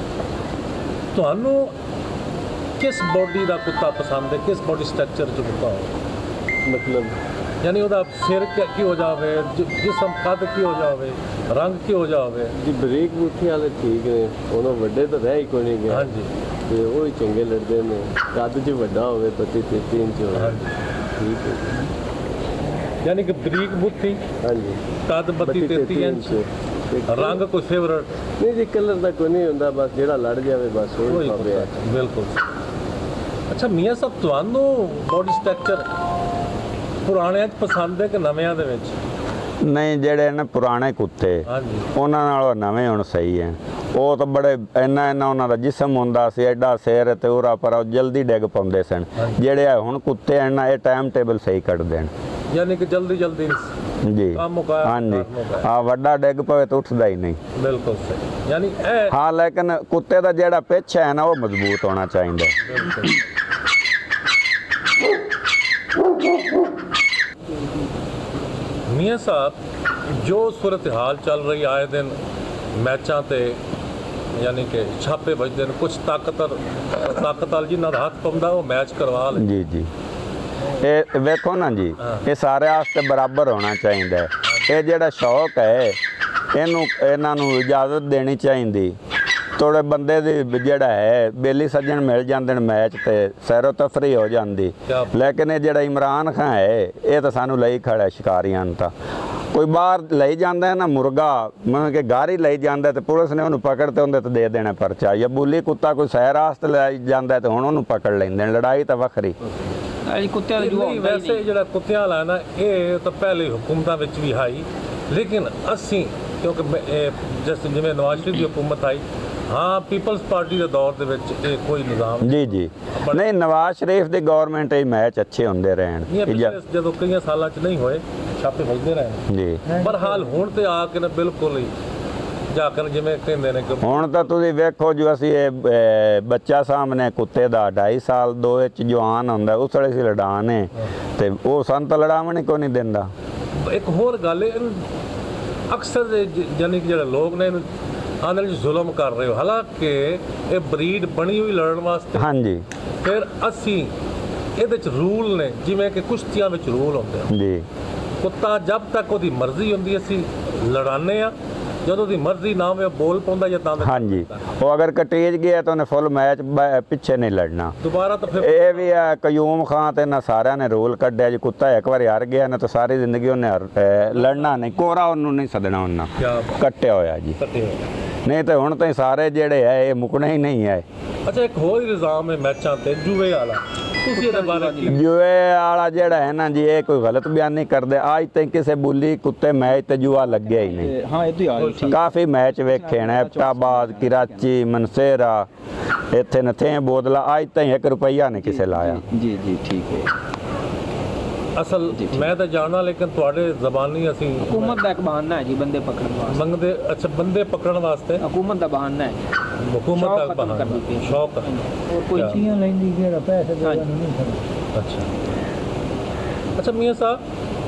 ਤੁਹਾਨੂੰ ਕਿਸ ਬੋਡੀ ਦਾ ਕੁੱਤਾ ਪਸੰਦ ਹੈ ਕਿਸ ਬੋਡੀ ਸਟਰਕਚਰ 'ਚ ਕੁੱਤਾ ਹੋ ਮਤਲਬ ਯਾਨੀ ਉਹਦਾ ਸਿਰ ਕੀ ਹੋ ਜਾਵੇ ਜਿਸਮ ਕੱਦ ਕੀ ਹੋ ਜਾਵੇ ਰੰਗ ਕੀ ਹੋ ਜਾਵੇ? ਜੀ ਬਰੀਕ ਮੁੱਠੀ ਵਾਲੇ ਠੀਕ ਨੇ ਉਹਨਾਂ ਵੱਡੇ ਤਾਂ ਰਹਿ ਹੀ ਕੋਈ ਨਹੀਂ ਗਿਆ ਹਾਂਜੀ ਤੇ ਉਹ ਹੀ ਚੰਗੇ ਲੜਦੇ ਨੇ ਕੱਦ 'ਚ ਵੱਡਾ ਹੋਵੇ 32-33 ਇੰਚ ਹੋਵੇ ਹਾਂਜੀ ਠੀਕ ਹੈ ਯਾਨੀ ਕਿ ਬਰੀਕ ਬੁੱਤੀ ਹਾਂਜੀ ਕੱਦ 32-33 ਇੰਚ ਰੰਗ ਕੋਈ ਫੇਵਰਟ ਨਹੀਂ ਜੀ ਕਲਰ ਦਾ ਕੋਈ ਨਹੀਂ ਹੁੰਦਾ ਬਸ ਜਿਹੜਾ ਲੜ ਜਾਵੇ ਬਸ ਉਹ ਹੀ ਪਾਵੇ। ਬਿਲਕੁਲ ਅੱਛਾ ਮੀਆਂ ਸਾਹਿਬ ਤੁਹਾਨੂੰ ਬੋਡੀ ਸਟਰਕਚਰ ਪੁਰਾਣਿਆਂ 'ਚ ਪਸੰਦ ਹੈ ਕਿ ਨਵਿਆਂ ਦੇ ਵਿੱਚ? ਨਹੀਂ, ਜਿਹੜੇ ਨੇ ਪੁਰਾਣੇ ਕੁੱਤੇ ਹਾਂਜੀ ਉਹਨਾਂ ਨਾਲੋਂ ਨਵੇਂ ਹੁਣ ਸਹੀ ਹੈ। ਉਹ ਤਾਂ ਬੜੇ ਇੰਨਾ ਉਹਨਾਂ ਦਾ ਜਿਸਮ ਹੁੰਦਾ ਸੀ, ਐਡਾ ਸਿਰ ਤੇ ਉਰਾ ਪਰ ਉਹ ਜਲਦੀ ਡਿੱਗ ਪਾਉਂਦੇ ਸਨ। ਜਿਹੜੇ ਹੁਣ ਕੁੱਤੇ ਹਨ ਇਹ ਟਾਈਮ ਟੇਬਲ ਸਹੀ ਕੱਢਦੇ ਹਨ ਯਾਨੀ ਕਿ ਜਲਦੀ ਜੀ। ਕੰਮ ਮੁਕਾਇਆ ਹਾਂਜੀ ਹਾਂ, ਵੱਡਾ ਡਿੱਗ ਪਵੇ ਤਾਂ ਉੱਠਦਾ ਹੀ ਨਹੀਂ। ਬਿਲਕੁਲ ਸਹੀ ਯਾਨੀ ਇਹ ਹਾਂ, ਲੇਕਿਨ ਕੁੱਤੇ ਦਾ ਜਿਹੜਾ ਪਿੱਛ ਹੈ ਨਾ ਉਹ ਮਜ਼ਬੂਤ ਹੋਣਾ ਚਾਹੀਦਾ। ਬਿਲਕੁਲ ਮੀਆਂ ਸਾਹਿਬ ਜੋ ਸੂਰਤ ਹਾਲ ਚੱਲ ਰਹੀ ਆਏ ਦਿਨ ਮੈਚਾਂ ਤੇ ਯਾਨੀ ਕਿ ਛਾਪੇ ਵੱਜਦੇ ਨੇ ਕੁਝ ਤਾਕਤਵਰ ਜਿਨ੍ਹਾਂ ਦਾ ਹੱਥ ਪਾਉਂਦਾ ਉਹ ਮੈਚ ਕਰਵਾ ਲੈ ਜੀ ਜੀ ਇਹ ਵੇਖੋ ਨਾ ਜੀ, ਇਹ ਸਾਰੇ ਵਾਸਤੇ ਬਰਾਬਰ ਹੋਣਾ ਚਾਹੀਦਾ ਹੈ। ਇਹ ਜਿਹੜਾ ਸ਼ੌਕ ਹੈ ਇਹਨਾਂ ਨੂੰ ਇਜਾਜ਼ਤ ਦੇਣੀ ਚਾਹੀਦੀ। ਥੋੜੇ ਬੰਦੇ ਦੀ ਜਿਹੜਾ ਹੈ ਬੇਲੀ ਸੱਜਣ ਮਿਲ ਜਾਂਦੇ ਨੇ ਮੈਚ ਤੇ ਸੈਰੋ ਤਫਰੀ ਹੋ ਜਾਂਦੀ। ਲੇਕਿਨ ਇਹ ਜਿਹੜਾ ਇਮਰਾਨ ਖਾਨ ਹੈ ਇਹ ਤਾਂ ਸਾਨੂੰ ਲਈ ਖੜਾ ਸ਼ਿਕਾਰੀਆਂ ਨੂੰ। ਤਾਂ ਕੋਈ ਬਾਹਰ ਲਈ ਜਾਂਦਾ ਹੈ ਨਾ ਮੁਰਗਾ ਮਤਲਬ ਕਿ ਗਾਰੀ ਲਈ ਜਾਂਦਾ ਤੇ ਪੁਲਿਸ ਨੇ ਉਹਨੂੰ ਪਕੜ ਤੇ ਉਹਦੇ ਤੇ ਦੇ ਦੇਣਾ ਪਰਚਾ। ਜਾਂ ਬੁੱਲੀ ਕੁੱਤਾ ਕੋਈ ਸੈਰ ਵਾਸਤੇ ਲੈ ਜਾਂਦਾ ਤੇ ਹੁਣ ਉਹਨੂੰ ਪਕੜ ਲੈਂਦੇ ਨੇ। ਲੜਾਈ ਤਾਂ ਵੱਖਰੀ। ਕੁੱਤਿਆਂ ਦਾ ਨਹੀਂ ਵੈਸੇ ਜਿਹੜਾ ਕੁੱਤਿਆਂ ਵਾਲਾ ਨਾ ਇਹ ਤਾਂ ਪਹਿਲੇ ਹੁਕੂਮਤਾਂ ਵਿੱਚ ਵੀ ਆਈ ਲੇਕਿਨ ਅਸੀਂ ਕਿਉਂਕਿ ਜਿਵੇਂ ਨਵਾਜ਼ ਸ਼ਰੀਫ ਦੀ ਹੁਕੂਮਤ ਆਈ ਹਾਂ ਪੀਪਲਸ ਪਾਰਟੀ ਦੇ ਦੌਰ ਦੇ ਵਿੱਚ ਇਹ ਕੋਈ ਨਿਜ਼ਾਮ ਜੀ ਜੀ ਨਹੀਂ, ਨਵਾਜ਼ ਸ਼ਰੀਫ ਦੀ ਗਵਰਨਮੈਂਟ ਇਹ ਮੈਚ ਅੱਛੇ ਹੁੰਦੇ ਰਹਿਣ ਜਦੋਂ ਕਈਆਂ ਸਾਲਾਂ 'ਚ ਨਹੀਂ ਹੋਏ ਛਾਪੇ ਵੱਜਦੇ ਰਹੇ ਜੀ। ਪਰ ਹਾਲ ਹੁਣ ਤੇ ਆ ਕੇ ਨਾ ਬਿਲਕੁਲ ਹੀ ਜਾ ਕੇ ਜਿਵੇਂ ਕਹਿੰਦੇ ਨੇ ਕਿ ਹੁਣ ਤਾਂ ਤੁਸੀਂ ਵੇਖੋ ਜੋ ਅਸੀਂ ਇਹ ਬੱਚਾ ਸਾਹਮਣੇ ਕੁੱਤੇ ਦਾ 2.5 ਸਾਲ 2 ਵਿੱਚ ਜਵਾਨ ਹੁੰਦਾ ਉਸ ਵੇਲੇ ਅਸੀਂ ਲੜਾਣੇ ਤੇ ਉਹ ਸੰਤ ਲੜਾਵਣ ਕੋਈ ਨਹੀਂ ਦਿੰਦਾ। ਇੱਕ ਹੋਰ ਗੱਲ ਹੈ ਅਕਸਰ ਯਾਨੀ ਕਿ ਜਿਹੜੇ ਲੋਕ ਨੇ ਇਹਨੂੰ ਆਂਦੇ ਵਿੱਚ ਜ਼ੁਲਮ ਕਰ ਰਹੇ ਹੋ ਹਾਲਾਂਕਿ ਇਹ ਬਰੀਡ ਬਣੀ ਹੋਈ ਲੜਨ ਵਾਸਤੇ। ਹਾਂਜੀ ਫਿਰ ਅਸੀਂ ਇਹਦੇ 'ਚ ਰੂਲ ਨੇ ਜਿਵੇਂ ਕਿ ਕੁਸ਼ਤੀਆਂ ਵਿੱਚ ਰੂਲ ਹੁੰਦੇ ਆ ਜੀ। ਕੁੱਤਾ ਜਦ ਤੱਕ ਉਹਦੀ ਮਰਜ਼ੀ ਹੁੰਦੀ ਅਸੀਂ ਲੜਾਉਂਦੇ ਆ ਜਦੋਂ ਦੀ ਮਰਜ਼ੀ ਨਾ ਹੋਵੇ ਬੋਲ ਪਾਉਂਦਾ ਜਾਂ ਤਾਂ ਹਾਂਜੀ ਉਹ ਅਗਰ ਕਟੇਜ ਗਿਆ ਤਾਂ ਉਹਨੇ ਫੁੱਲ ਮੈਚ ਪਿੱਛੇ ਨਹੀਂ ਲੜਨਾ ਦੁਬਾਰਾ। ਤਾਂ ਫਿਰ ਇਹ ਵੀ ਹੈ ਕਯੂਮ ਖਾਨ ਤੇ ਨਾ ਸਾਰਿਆਂ ਨੇ ਰੂਲ ਕੱਢਿਆ ਜੀ ਕੁੱਤਾ ਇੱਕ ਵਾਰ ਹਾਰ ਗਿਆ ਨਾ ਤਾਂ ਸਾਰੀ ਜ਼ਿੰਦਗੀ ਉਹਨੇ ਲੜਨਾ ਨਹੀਂ, ਕੋਰਾ ਉਹਨੂੰ ਨਹੀਂ ਸੱਦਣਾ ਉਹਨਾਂ ਕੱਟਿਆ ਹੋਇਆ ਜੀ। ਨਹੀਂ ਤਾਂ ਹੁਣ ਤਾਂ ਸਾਰੇ ਜਿਹੜੇ ਹੈ ਇਹ ਮੁਕਣੇ ਹੀ ਨਹੀਂ ਹੈ। ਅੱਛਾ ਇੱਕ ਹੋਰ ਇਲਜ਼ਾਮ ਹੈ ਮੈਚਾਂ ਤੇ ਜੂਏ ਵਾਲਾ ਤੁਸੀਂ ਇਹਦੇ ਬਾਰੇ ਕੀ? ਜੂਏ ਵਾਲਾ ਜਿਹੜਾ ਹੈ ਨਾ ਜੀ ਇਹ ਕੋਈ ਗਲਤ ਬਿਆਨ ਨਹੀਂ ਕਰਦੇ। ਅੱਜ ਤੱਕ ਕਿਸੇ ਬੁੱਲੀ ਕੁੱਤੇ ਮੈਚ ਤੇ ਜੂਆ ਲੱਗਿਆ ਹੀ ਨਹੀਂ। ਹਾਂ ਇਹ ਤੋਂ ਯਾਰ ਕਾਫੀ ਮੈਚ ਵੇਖੇ ਨੇ ਐਬਟਾਬਾਦ ਕਰਾਚੀ ਮਨਸੇਰਾ ਇੱਥੇ ਨਥੇ ਬੋਦਲਾ ਅੱਜ ਤਾਈਂ 1 ਰੁਪਈਆ ਨਹੀਂ ਕਿਸੇ ਲਾਇਆ। ਜੀ ਜੀ ਠੀਕ ਹੈ। ਅਸਲ ਮੈਂ ਤਾਂ ਜਾਣਦਾ ਲੇਕਿਨ ਤੁਹਾਡੇ ਜ਼ਬਾਨੀ ਅਸੀਂ हुकूमत का एक बहाना है जी बंदे पकड़ने वास्ते। ਮੰਗਦੇ ਅੱਛਾ ਬੰਦੇ ਪਕੜਨ ਵਾਸਤੇ हुकूमत का बहाना है हुकूमत शौक ਦਾ खत्म ਬਹਾਨਾ करनी चाहिए। ਸ਼ੌਕ और कोई क्या? चीज़ लेंदी जेड़ा पैसे देना नहीं करना। ਅੱਛਾ ਅੱਛਾ ਮੀਆਂ ਸਾਹਿਬ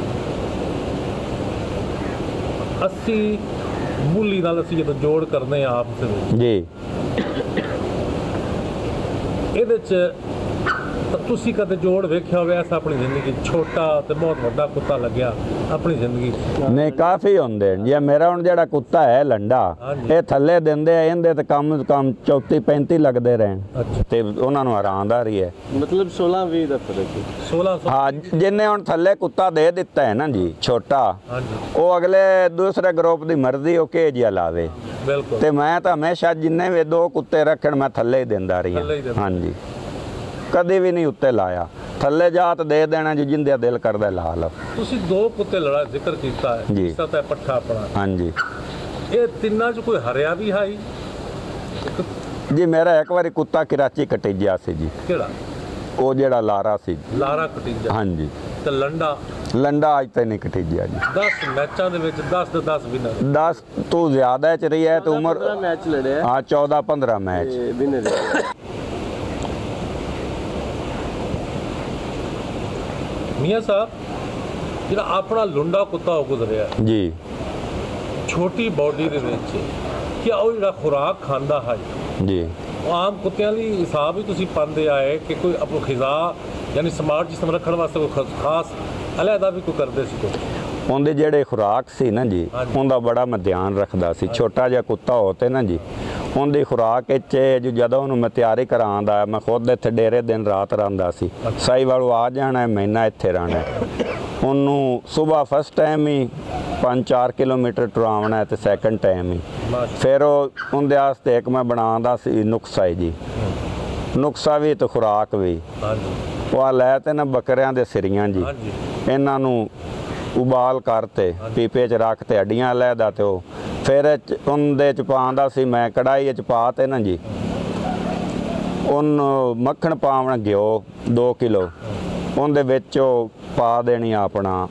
ਅਸੀਂ ਬੁੱਲੀ ਨਾਲ ਅਸੀਂ ਜਦੋਂ ਜੋੜ ਕਰਦੇ ਆ ਆਪਸ ਵਿੱਚ ਜੀ ਇਹਦੇ 'ਚ ਤਾਂ ਤੁਸੀਂ ਕਦੇ ਜੋੜ ਵੇਖਿਆ ਹੋਵੇ ਐਸਾ ਆਪਣੀ ਜ਼ਿੰਦਗੀ 'ਚ? ਛੋਟਾ ਤੇ ਬਹੁਤ ਵੱਡਾ ਕੁੱਤਾ ਲੱਗਿਆ ਆਪਣੀ ਜ਼ਿੰਦਗੀ 'ਚ? ਨਹੀਂ ਕਾਫੀ ਹੁੰਦੇ ਨੇ। ਜੇ ਮੇਰਾ ਹੁਣ ਜਿਹੜਾ ਕੁੱਤਾ ਹੈ ਲੰਡਾ, ਇਹ ਥੱਲੇ ਦਿੰਦੇ ਆ, ਇਹਦੇ ਤੇ ਕਮ 34 35 ਲੱਗਦੇ ਰਹਿਣ ਤੇ ਉਹਨਾਂ ਨੂੰ ਆਰਾਮਦਾਰੀ ਹੈ। ਮਤਲਬ 16-20 ਦਾ ਫਰਕ ਹੈ। 1600? ਹਾਂ, ਜਿੰਨੇ ਹੁਣ ਥੱਲੇ ਕੁੱਤਾ ਦੇ ਦਿੱਤਾ ਹੈ ਨਾ ਜੀ ਛੋਟਾ, ਉਹ ਅਗਲੇ ਦੂਸਰੇ ਗਰੁੱਪ ਦੀ ਮਰਜ਼ੀ ਉਹ ਕੇ ਜਿਹਾ ਲਾਵੇ। ਬਿਲਕੁਲ। ਤੇ ਮੈਂ ਤਾਂ ਹਮੇਸ਼ਾ ਜਿੰਨੇ ਵੀ 2 ਕੁੱਤੇ ਰੱਖਣ ਮੈਂ ਥੱਲੇ ਹੀ ਦਿੰਦਾ ਰਹੀ ਹਾਂ। ਹਾਂਜੀ, ਕਦੇ ਵੀ ਨਹੀਂ ਉੱਤੇ ਲਾਇਆ। ਥੱਲੇ ਜਾ ਤਾਂ ਦੇ ਦੇਣਾ ਜੀ, ਜਿੰਦੇ ਦਿਲ ਕਰਦਾ ਲਾ ਲਓ। ਤੁਸੀਂ 2 ਕੁੱਤੇ ਲੜਾ ਜ਼ਿਕਰ ਕੀਤਾ ਹੈ, ਜੀ। ਇਸ ਤਰ੍ਹਾਂ ਪੱਠਾ ਆਪਣਾ। ਹਾਂਜੀ ਇਹ ਤਿੰਨਾਂ 'ਚ ਕੋਈ ਹਰਿਆ ਵੀ ਹੈ ਜੀ। ਮੇਰਾ ਇੱਕ ਵਾਰੀ ਕੁੱਤਾ ਕਰਾਚੀ ਕਟਿਜਿਆ ਸੀ ਜੀ। ਕਿਹੜਾ? ਉਹ ਜਿਹੜਾ ਲਾਰਾ ਸੀ। ਲਾਰਾ ਕਟਿਜਾ? ਹਾਂਜੀ। ਤੇ ਲੰਡਾ? ਲੰਡਾ ਅੱਜ ਤੱਕ ਨਹੀਂ ਕਟਿਜਿਆ ਜੀ। 10 ਮੈਚਾਂ ਦੇ ਵਿੱਚ 10 ਦੇ 10 ਵਿਨਰ। 10 ਤੋਂ ਜ਼ਿਆਦਾ ਚ ਰਹੀ ਹੈ ਤੇ ਉਮਰ 15 ਮੈਚ ਲੜਿਆ। ਹਾਂ 14-15 ਮੈਚ ਵਿਨਰ। ਮੀਆਂ ਸਾਹਿਬ, ਜਿਹੜਾ ਆਪਣਾ ਲੁੰਡਾ ਕੁੱਤਾ ਹੋ ਗੁਜ਼ਰਿਆ ਜੀ, ਛੋਟੀ ਬਾਡੀ ਦੇ ਵਿੱਚ, ਕਿ ਉਹ ਜਿਹੜਾ ਖੁਰਾਕ ਖਾਂਦਾ ਹੈ ਜੀ, ਉਹ ਆਮ ਕੁੱਤਿਆਂ ਲਈ ਹਿਸਾਬ ਹੀ ਤੁਸੀਂ ਪਾਉਂਦੇ ਆਏ ਕਿ ਕੋਈ ਆਪਣੀ ਖਿਜ਼ਾ ਯਾਨੀ ਸਮਾਰਟ ਜਿਸਮ ਰੱਖਣ ਵਾਸਤੇ ਕੋਈ ਖਾਸ ਅਲੱਗਾ ਵੀ ਕੋਈ ਕਰਦੇ ਸੀ? ਕੋਈ ਉਹਦੇ ਜਿਹੜੇ ਖੁਰਾਕ ਸੀ ਨਾ ਜੀ, ਉਹਦਾ ਬੜਾ ਮੈਂ ਧਿਆਨ ਰੱਖਦਾ ਸੀ। ਛੋਟਾ ਜਿਹਾ ਕੁੱਤਾ ਹੋ ਤੇ ਨਾ ਜੀ, ਉਹਦੀ ਖੁਰਾਕ ਵਿੱਚ ਜਦੋਂ ਉਹਨੂੰ ਮੈਂ ਤਿਆਰੀ ਕਰਾਉਂਦਾ, ਮੈਂ ਖੁਦ ਇੱਥੇ ਡੇਰੇ ਦਿਨ ਰਾਤ ਰਹਿੰਦਾ ਸੀ। ਸਾਈਵਾਲ ਆ ਜਾਣਾ, ਮਹੀਨਾ ਇੱਥੇ ਰਹਿਣਾ। ਉਹਨੂੰ ਸਵੇਰ ਫਸਟ ਟਾਈਮ ਹੀ 5-4 ਕਿਲੋਮੀਟਰ ਟੁਰਾਉਣਾ ਤੇ ਸੈਕੰਡ ਟਾਈਮ ਹੀ। ਫਿਰ ਉਹਦੇ ਵਾਸਤੇ ਇੱਕ ਮੈਂ ਬਣਾਉਂਦਾ ਸੀ ਨੁਕਸਾ ਜੀ, ਨੁਕਸਾ ਵੀ ਤੇ ਖੁਰਾਕ ਵੀ। ਉਹ ਆ ਲੈ ਤੇ ਨਾ ਬੱਕਰਿਆਂ ਦੇ ਸਿਰੀਆਂ ਜੀ, ਇਹਨਾਂ ਨੂੰ ਉਬਾਲ ਕਰਤੇ ਪੀਪੇ 'ਚ ਰੱਖ ਤੇ ਹੱਡੀਆਂ ਲੈਦਾ ਤੇ ਉਹ ਫਿਰ ਉਹਦੇ 'ਚ ਪਾਉਂਦਾ ਸੀ ਮੈਂ ਕੜਾਈ 'ਚ ਪਾ ਤੇ ਨਾ ਜੀ, ਉਹਨੂੰ ਮੱਖਣ ਪਾਉਣਾ ਘਿਓ 2 ਕਿਲੋ ਉਹਦੇ ਵਿੱਚ ਉਹ ਪਾ ਦੇਣੀ ਆਪਣਾ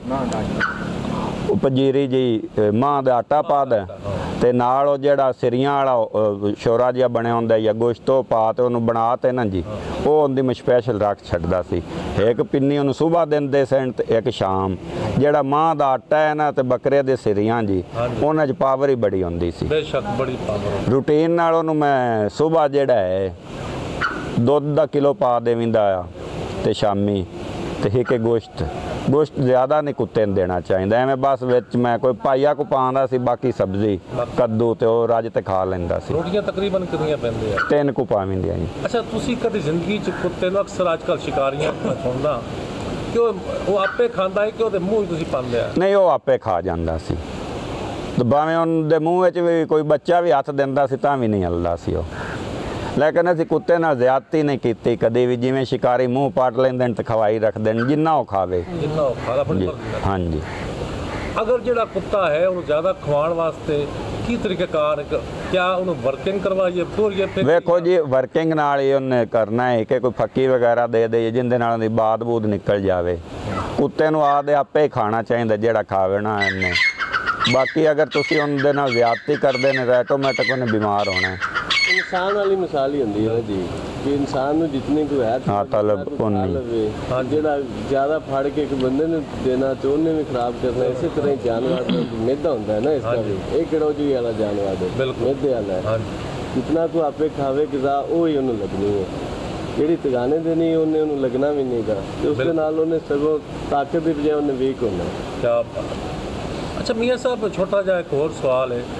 ਉਹ ਪੰਜੀਰੀ ਜੀ ਮਾਂ ਦਾ ਆਟਾ ਪਾ ਦੇ ਤੇ ਨਾਲ ਉਹ ਜਿਹੜਾ ਸਿਰੀਆਂ ਵਾਲਾ ਸ਼ੋਰਾ ਜਿਹਾ ਬਣਿਆ ਹੁੰਦਾ ਜਾਂ ਗੋਸ਼ਤ ਉਹ ਪਾ ਤੇ ਉਹਨੂੰ ਬਣਾ ਤੇ ਨਾ ਜੀ, ਉਹ ਉਹਦੀ ਮੈਂ ਸਪੈਸ਼ਲ ਰੱਖ ਛੱਡਦਾ ਸੀ। ਇੱਕ ਪਿੰਨੀ ਉਹਨੂੰ ਸਵੇਰ ਦਿੰਦੇ ਸਨ ਤੇ ਇੱਕ ਸ਼ਾਮ। ਜਿਹੜਾ ਮਾਂ ਦਾ ਆਟਾ ਹੈ ਨਾ ਤੇ ਬੱਕਰੇ ਦੇ ਸਿਰੀਆਂ ਜੀ, ਉਹਨਾਂ 'ਚ ਪਾਵਰ ਹੀ ਬੜੀ ਹੁੰਦੀ ਸੀ। ਬੇਸ਼ੱਕ ਬੜੀ ਪਾਵਰ। ਰੂਟੀਨ ਨਾਲ ਉਹਨੂੰ ਮੈਂ ਸਵੇਰ ਜਿਹੜਾ ਹੈ ਦੁੱਧ ਦਾ ਕਿਲੋ ਪਾ ਦੇਵਿੰਦਾ ਆ ਤੇ ਸ਼ਾਮੀ ਤੇ ਇੱਕ ਗੋਸ਼ਤ ਜ਼ਿਆਦਾ ਨਹੀਂ ਕੁੱਤੇ ਨੂੰ ਦੇਣਾ ਚਾਹੀਦਾ। ਐਵੇਂ ਬਸ ਵਿੱਚ ਮੈਂ ਕੋਈ ਪਾਈਆ ਕੋ ਪਾਉਂਦਾ ਸੀ, ਬਾਕੀ ਸਬਜ਼ੀ ਕੱਦੂ ਤੇ ਉਹ ਰੱਜ ਤੇ ਖਾ ਲੈਂਦਾ ਸੀ। ਰੋਟੀਆਂ ਤਕਰੀਬਨ ਕਿੰਨੀਆਂ ਪੈਂਦੀਆਂ? 3 ਕੁ ਪਾਵਿੰਦੀਆਂ ਜੀ। ਅੱਛਾ, ਤੁਸੀਂ ਕਦੇ ਜ਼ਿੰਦਗੀ 'ਚ ਕੁੱਤੇ ਨੂੰ ਅਕਸਰ ਅੱਜ ਕੱਲ੍ਹ ਸ਼ਿਕਾਰੀਆਂ ਸੁਣਦਾ ਕਿ ਉਹ ਆਪੇ ਖਾਂਦਾ ਹੈ ਕਿ ਉਹਦੇ ਮੂੰਹ 'ਚ ਤੁਸੀਂ ਪਾਉਂਦੇ ਆ? ਨਹੀਂ, ਉਹ ਆਪੇ ਖਾ ਜਾਂਦਾ ਸੀ। ਭਾਵੇਂ ਉਹਦੇ ਮੂੰਹ ਵਿੱਚ ਵੀ ਕੋਈ ਬੱਚਾ ਵੀ ਹੱਥ ਦਿੰਦਾ ਸੀ ਤਾਂ ਵੀ ਨਹੀਂ ਹਿੱਲਦਾ ਸੀ ਉਹ। ਲੇਕਿਨ ਅਸੀਂ ਕੁੱਤੇ ਨਾਲ ਜ਼ਿਆਦਤੀ ਨਹੀਂ ਕੀਤੀ ਕਦੇ ਵੀ। ਜਿਵੇਂ ਸ਼ਿਕਾਰੀ ਮੂੰਹ ਪਾਟ ਲੈਂਦੇ ਨੇ ਤੇ ਖਵਾਈ ਰੱਖਦੇ ਨੇ, ਜਿੰਨਾ ਉਹ ਖਾਵੇ। ਜਿੰਨਾ ਉਹ ਖਾਦਾ ਆਪਣੀ ਮਰਜ਼ੀ ਨਾਲ। ਹਾਂਜੀ। ਅਗਰ ਜਿਹੜਾ ਕੁੱਤਾ ਹੈ ਉਹਨੂੰ ਜ਼ਿਆਦਾ ਖਵਾਉਣ ਵਾਸਤੇ ਕੀ ਤਰੀਕਾਕਾਰ, ਕਿਆ ਉਹਨੂੰ ਵਰਕਿੰਗ ਕਰਵਾਈਏ ਪੂਰੀ? ਵੇਖੋ ਜੀ, ਵਰਕਿੰਗ ਨਾਲ ਹੀ ਉਹਨੇ ਕਰਨਾ ਹੈ ਕਿ ਕੋਈ ਫੱਕੀ ਵਗੈਰਾ ਦੇ ਦੇ ਜਿੰਦੇ ਨਾਲ ਉਹਦੀ ਬਾਦ ਬੂਦ ਨਿਕਲ ਜਾਵੇ। ਕੁੱਤੇ ਨੂੰ ਆਪੇ ਹੀ ਖਾਣਾ ਚਾਹੀਦਾ ਜਿਹੜਾ ਖਾਵੇ ਨਾ ਇਹਨੇ। ਬਾਕੀ ਅਗਰ ਤੁਸੀਂ ਉਹਦੇ ਨਾਲ ਜ਼ਿਆਦਤੀ ਕਰਦੇ ਨੇ ਤਾਂ ਆਟੋਮੈਟਿਕ ਉਹਨੇ ਬਿਮਾਰ ਹੋਣਾ। ਇਨਸਾਨ ਵਾਲੀ ਮਿਸਾਲ ਹੀ ਹੁੰਦੀ ਹੈ ਜੀ ਕਿ ਇਨਸਾਨ ਨੂੰ ਜਿੰਨੀ ਕੋਈ ਹੈ ਤਲਬ ਜਿਹੜਾ ਜ਼ਿਆਦਾ ਫੜ ਕੇ ਇੱਕ ਬੰਦੇ ਨੂੰ ਦੇਣਾ ਤੇ ਉਹਨੇ ਵੀ ਖਰਾਬ ਕਰਨਾ। ਇਸੇ ਤਰ੍ਹਾਂ ਹੀ ਜਾਨਵਰ ਦਾ ਮਿਹਦਾ ਹੁੰਦਾ ਹੈ ਨਾ, ਇਸ ਦਾ ਵੀ ਇਹ ਕਿਹੜਾ ਜੀ ਵਾਲਾ ਜਾਨਵਰ ਹੈ, ਮਿਹਦੇ ਵਾਲਾ ਹੈ। ਜਿਤਨਾ ਤੂੰ ਆਪੇ ਖਾਵੇ ਗਿਜ਼ਾ ਉਹ ਹੀ ਉਹਨੂੰ ਲੱਗਣੀ ਹੈ। ਜਿਹੜੀ ਤਗਾਨੇ ਦੇਣੀ ਉਹਨੇ ਉਹਨੂੰ ਲੱਗਣਾ ਵੀ ਨਹੀਂਗਾ ਤੇ ਉਸ ਦੇ ਨਾਲ ਉਹਨੇ ਸਗੋਂ ਤਾਕਤ ਦੀ ਬਜਾਏ ਉਹਨੇ ਵੀਕ ਹੋਣਾ। ਕਿਆ ਬਾਤ। ਅੱਛਾ ਮੀਆਂ ਸਾਹਿਬ, ਛੋਟਾ ਜਿਹਾ ਇੱਕ ਹੋਰ ਸਵਾਲ ਹੈ,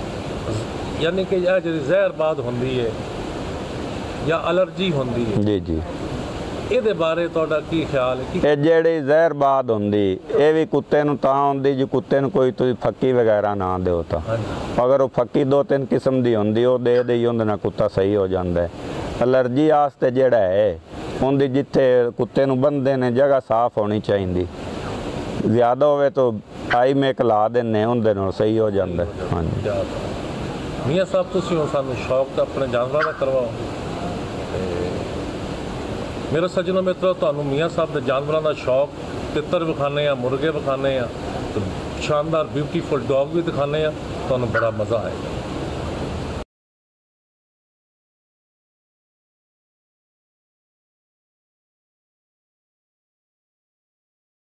ਯਾਨੀ ਕਿ ਇਹ ਜਿਹੜੀ ਜ਼ਹਿਰਬਾਦ ਹੁੰਦੀ ਹੈ ਜਾਂ ਅਲਰਜੀ ਹੁੰਦੀ ਹੈ, ਜੀ ਜੀ, ਇਹਦੇ ਬਾਰੇ ਤੁਹਾਡਾ ਕੀ ਖਿਆਲ ਹੈ? ਇਹ ਜਿਹੜੀ ਜ਼ਹਿਰਬਾਦ ਹੁੰਦੀ ਇਹ ਵੀ ਕੁੱਤੇ ਨੂੰ ਤਾਂ ਹੁੰਦੀ ਜੇ ਕੁੱਤੇ ਨੂੰ ਕੋਈ ਤੁਸੀਂ ਫੱਕੀ ਵਗੈਰਾ ਨਾ ਦਿਓ ਤਾਂ। ਅਗਰ ਉਹ ਫੱਕੀ 2-3 ਕਿਸਮ ਦੀ ਹੁੰਦੀ ਉਹ ਦੇ ਦੇਈ, ਉਹਦੇ ਨਾਲ ਕੁੱਤਾ ਸਹੀ ਹੋ ਜਾਂਦਾ ਹੈ। ਅਲਰਜੀ ਵਾਸਤੇ ਜਿਹੜਾ ਹੈ ਉਹਦੀ ਜਿੱਥੇ ਕੁੱਤੇ ਨੂੰ ਬੰਨ੍ਹਦੇ ਨੇ ਜਗ੍ਹਾ ਸਾਫ਼ ਹੋਣੀ ਚਾਹੀਦੀ। ਜ਼ਿਆਦਾ ਹੋਵੇ ਤਾਂ ਆਈ ਮੇਕ ਲਾ ਦਿੰਦੇ, ਉਹਦੇ ਨਾਲ ਸਹੀ ਹੋ ਜਾਂਦਾ। ਹਾਂਜੀ ਮੀਆਂ ਸਾਹਿਬ, ਤੁਸੀਂ ਹੁਣ ਸਾਨੂੰ ਸ਼ੌਕ ਤਾਂ ਆਪਣੇ ਜਾਨਵਰਾਂ ਦਾ ਕਰਵਾਓ। ਮੇਰੇ ਸੱਜਣੋ ਮਿੱਤਰੋ, ਤੁਹਾਨੂੰ ਮੀਆਂ ਸਾਹਿਬ ਦੇ ਜਾਨਵਰਾਂ ਦਾ ਸ਼ੌਕ, ਤਿੱਤਰ ਵਿਖਾਉਂਦੇ ਆ, ਮੁਰਗੇ ਵਿਖਾਉਂਦੇ ਆ, ਸ਼ਾਨਦਾਰ ਬਿਊਟੀਫੁਲ ਡੌਗ ਵੀ ਦਿਖਾਉਂਦੇ ਆ, ਤੁਹਾਨੂੰ ਬੜਾ ਮਜ਼ਾ ਆਏਗਾ।